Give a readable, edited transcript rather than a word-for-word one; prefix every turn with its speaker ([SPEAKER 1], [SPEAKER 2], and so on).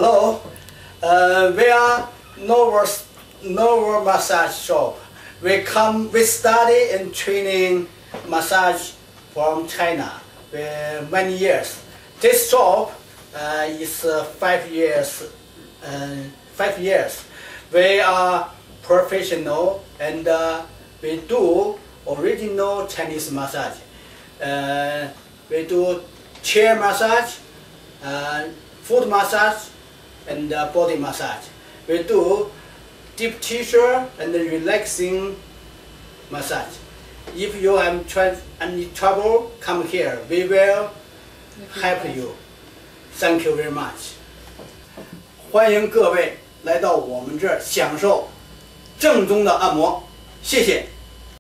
[SPEAKER 1] Hello, we are Novo Massage Shop. We study and training massage from China for many years. This shop is 5 years. 5 years. We are professional and we do original Chinese massage. We do chair massage, foot massage, and body massage. We do deep tissue and relaxing massage. If you have any trouble, come here. We will help you. Thank you very much. 欢迎各位来到我们这儿享受正宗的按摩，谢谢。